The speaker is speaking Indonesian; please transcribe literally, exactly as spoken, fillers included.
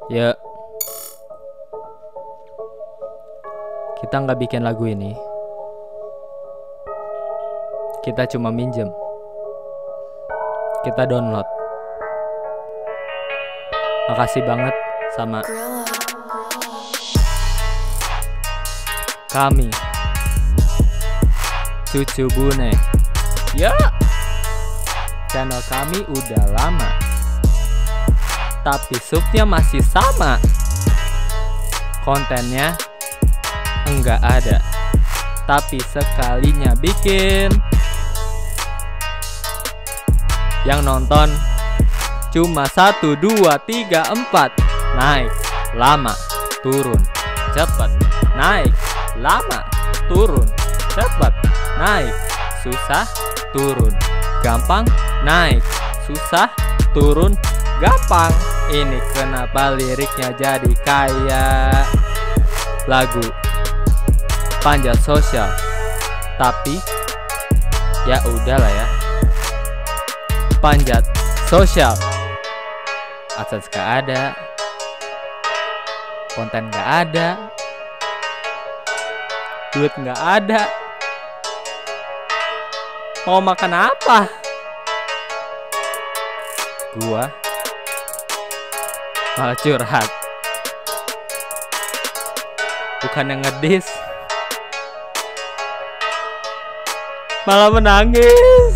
Ya, kita nggak bikin lagu ini. Kita cuma minjem. Kita download. Makasih banget sama kami, Cucu Bune. Ya, channel kami udah lama, tapi subnya masih sama. Kontennya enggak ada, tapi sekalinya bikin, yang nonton cuma satu, dua, tiga, empat. Naik, lama, turun, cepet. Naik, lama, turun, cepet. Naik, susah, turun, gampang. Naik, susah, turun, gampang. Ini kenapa liriknya jadi kayak lagu Panjat Sosial. Tapi ya udahlah ya, Panjat Sosial. Akses gak ada, konten gak ada, duit gak ada. Mau makan apa? Gua malah curhat, bukan yang ngedis, malah menangis.